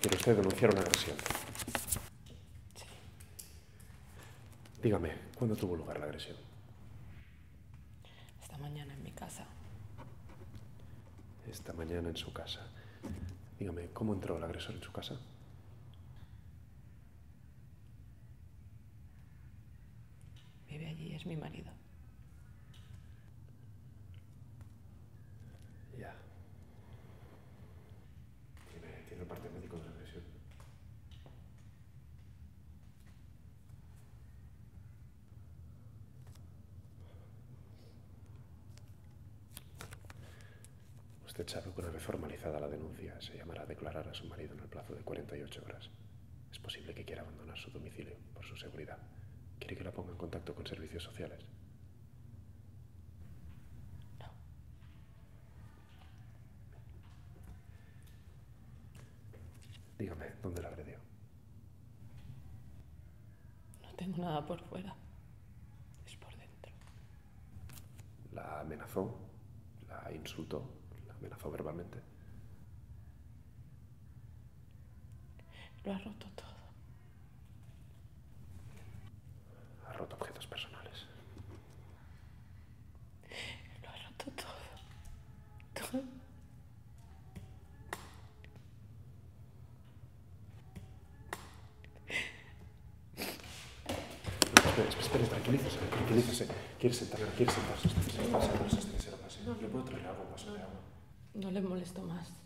¿Quiere usted denunciar una agresión? Sí. Dígame, ¿cuándo tuvo lugar la agresión? Esta mañana en mi casa. Esta mañana en su casa. Dígame, ¿cómo entró el agresor en su casa? Vive allí, es mi marido. Ya. ¿Tiene el parte médico de la agresión? Usted sabe que una vez formalizada la denuncia se llamará a declarar a su marido en el plazo de 48 horas. Es posible que quiera abandonar su domicilio por su seguridad. ¿Quiere que la ponga en contacto con servicios sociales? No. Dígame, ¿dónde la agredió? No tengo nada por fuera. Es por dentro. ¿La amenazó? ¿La insultó? ¿La amenazó verbalmente? Lo ha roto todo. Ha roto objetos personales. Lo ha roto todo. Todo. Espere, tranquilícese. ¿Quiere sentarse? Espérese, no pase. ¿Le puedo traer algo, un vaso de agua? No le molesto más.